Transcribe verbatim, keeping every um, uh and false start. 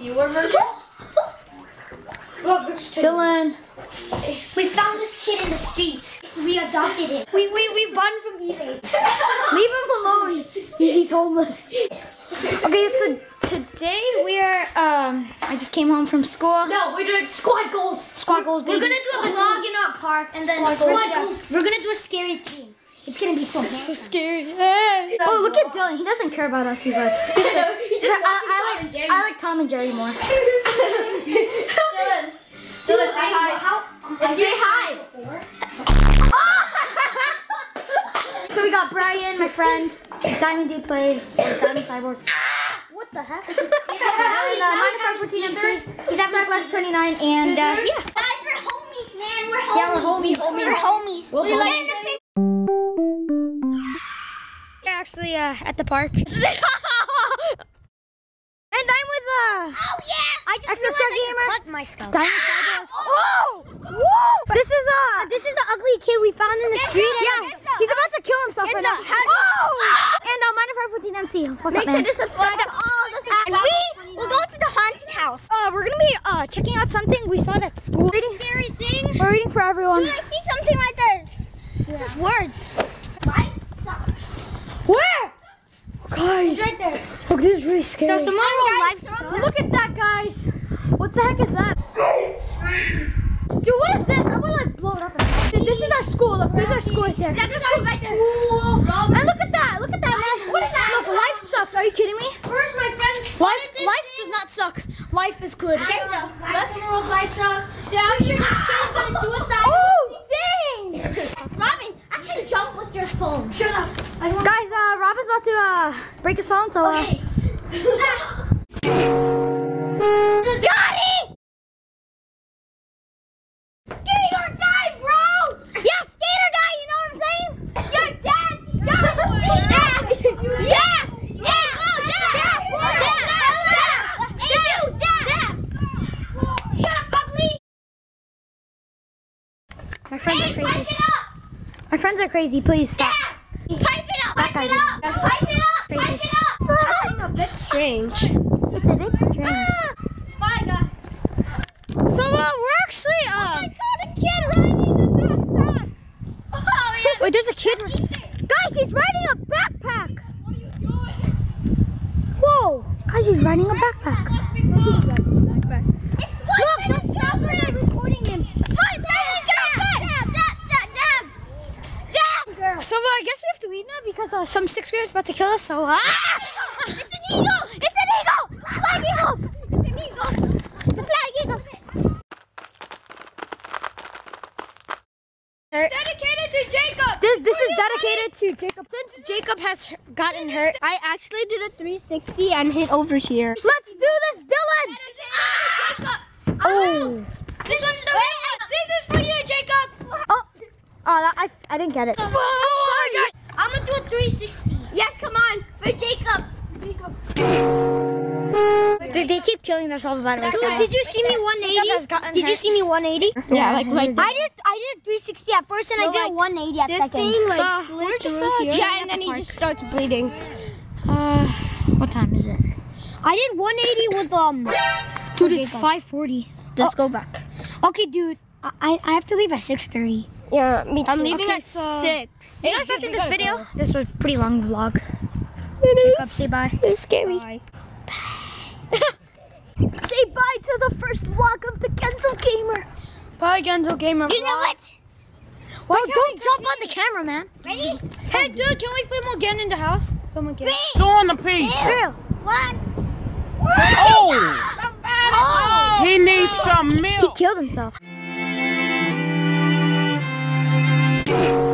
newer version. Dylan. We found this kid in the streets. We adopted him. We we we bought him from eBay. Leave him alone. He's homeless. Okay, so today we are. Um, I just came home from school. No, we're doing squad goals. Squad goals. We're gonna do a vlog in our park, and then Squad squad goals. goals. We're gonna do a scary theme. It's gonna be so So scary. Oh, look at Dylan. He doesn't care about us. He's like, He just I, I, watches like, Tom and Jerry. I like Tom and Jerry more. Dylan. Dylan, say hi. How? Say hi. So we got Brian, my friend. Diamond Dude plays. Or Diamond Cyborg. What the heck? And uh, minus five fourteen M C. He's at Black twenty-nine. And uh, yeah. Guys, we're homies, man. We're homies. Yeah, we're homies. We're homies. We'll We're homies. like in the pic- We're actually uh, at the park. And I'm with uh. Oh yeah! I just Extra realized I Gamer. can cut my stuff. Diamond Cyborg. Whoa! Whoa! This is uh. This is the ugly kid we found in the street. Yeah, he's about to kill himself right now. Oh! And uh, minus five fourteen M C. What's up, man? Make sure to subscribe to all this. And we will go to the haunted house. Uh, we're gonna be uh checking out something we saw at school. Reading scary thing. We're reading for everyone. Dude, I see something right there. It's just words. Life sucks. Where? Guys, Right there. look, this is really scary. So someone will live stream. Look at that, guys. What the heck is that? Dude, what is this? I'm gonna like blow it up. Dude, this is our school. Look, this is our school right there. That's our right there. And look at that. Look at that, man. What is that? Look, life sucks. Are you kidding me? Where's my friend? Life, life does not suck. Life is good. Genzo. Let the world life sucks. Down here, this kid by suicide. Oh, dang! Robin, I can jump with your phone. Shut up. I don't Guys, uh, Robin's about to uh break his phone, so uh. Okay. Got it! Skate or die, bro! Yeah, skate or die, you know what I'm saying? You're dead! Dad! Yeah! Yeah! Dad! Dad! Dad! You, Dad! Shut up, ugly! My friends Hey, are pipe crazy. it up! My friends are crazy, please stop. Dad! Pipe it up! That Pipe guy it up! did. Pipe it up! Crazy. Pipe it up! That's a bit strange. It's a bit strange. Bye, guys. So, uh, we're actually, uh... I got a kid riding a backpack! Oh, yeah. Wait, there's a kid... Guys, he's riding a backpack! What are you doing? Whoa! Guys, he's riding a backpack. Look, the camera recording him. Five minutes, dab, dab, dab, dab, dab. So, uh, I guess we have to leave now because uh, some sixth grader's about to kill us, so, uh... It's an eagle! It's an eagle! Flag eagle! It's an eagle! The flag eagle! Dedicated to Jacob! This, this is dedicated to Jacob. Since Jacob has gotten hurt, I actually did a three sixty and hit over here. let's do this, Dylan! Jacob! Oh. This one's the real one! This is for you, Jacob! Oh, oh, I, I didn't get it. Oh my gosh! I'm gonna do a three sixty. Yes, come on, for Jacob. Jacob. They, they keep killing themselves, by the way. Dude, So, did you see me one Jacob has eighty? gotten Did you hurt. see me one eighty? Yeah, like- like- I did. I did a three sixty at first, and So, I did like, a one eighty at this second. thing, like, So, slid we're just, through uh, here. yeah, at and the then he park. just starts bleeding. Uh, what time is it? I did one eighty with um. Dude, Okay, it's go. five forty. Let's go back. Okay, dude. I I have to leave at six thirty. Yeah, me too. I'm leaving Okay, at so- six. Hey guys, watching this gotta video. go. This was a pretty long vlog. Jacob, say bye. It's scary. Bye. Say bye to the first vlog of the TheGenzoGamer. Bye, GenzoGamer. You know what? Well, don't jump on the camera, man. Ready? Hey, dude, can we film again in the house? Film again. Three, Go on the page. Real. one. Oh, Oh. he needs some He milk. killed himself.